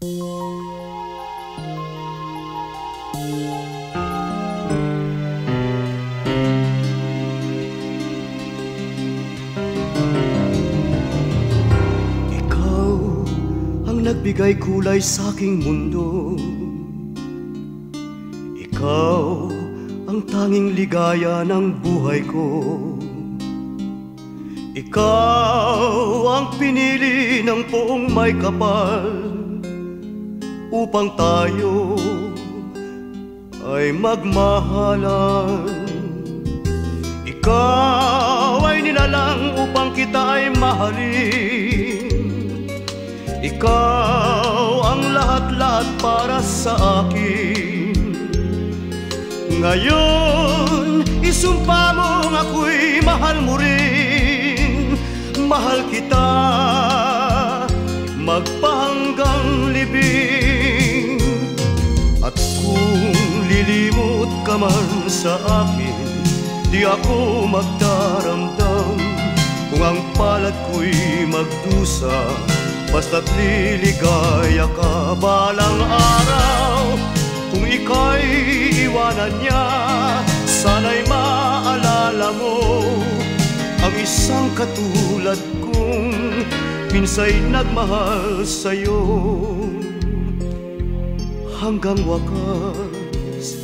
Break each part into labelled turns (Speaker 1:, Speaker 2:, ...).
Speaker 1: Ikaw ang nagbigay kulay sa aking mundo. Ikaw ang tanging ligaya ng buhay ko. Ikaw ang pinili ng poong may kapal upang tayo ay magmahalan. Ikaw ay nilalang upang kita ay mahalin. Ikaw ang lahat-lahat para sa akin. Ngayon, isumpa mong ako'y mahal mo rin. Mahal kita, magpahanggang libing. At kung lilimot ka man sa akin, di ako magdaramdam. Kung ang palad ko'y magdusa, basta't liligaya ka balang araw. Kung ika'y iwanan niya, sana'y maalala mo ang isang katulad kong minsa'y nagmahal sa'yo hanggang wakas.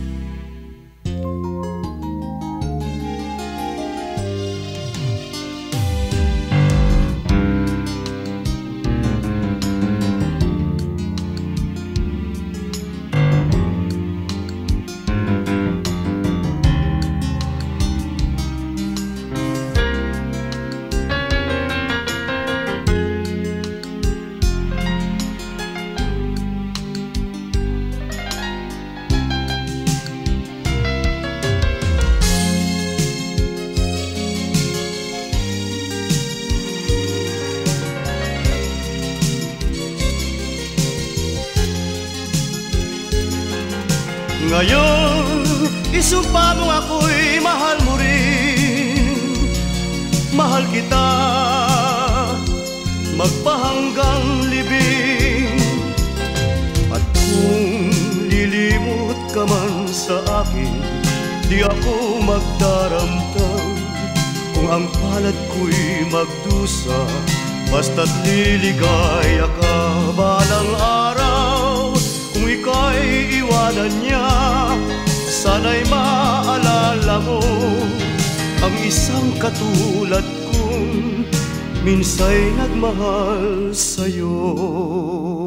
Speaker 1: Ngayon, isumpa mo ako'y mahal mo rin. Mahal kita, magpahanggang libing. At kung lilimot ka man sa akin, di ako magdaramdam. Kung ang palad ko'y magdusa, basta't liligaya ka balang araw. Kung ika'y iwanan niya, sana'y maalala mo ang isang katulad kong minsa'y nagmahal sa'yo.